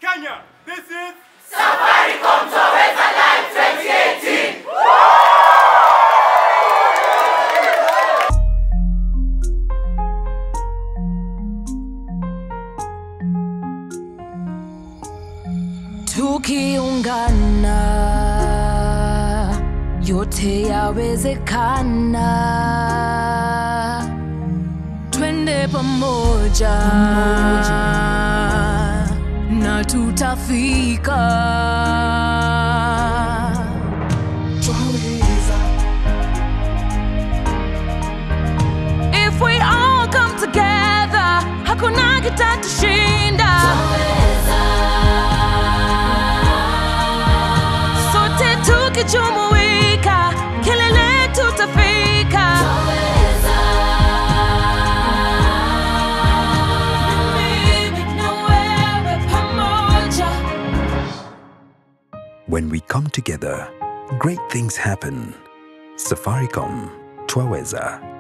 Kenya, this is Safaricom Twaweza Live 2018. Tukiungana yote yawezekana, twende pamoja na tutafika. Twaweza. If we all come together, hakuna kitatushinda. Sote tukijumuika, kilele tutafika. When we come together, great things happen. Safaricom, Twaweza.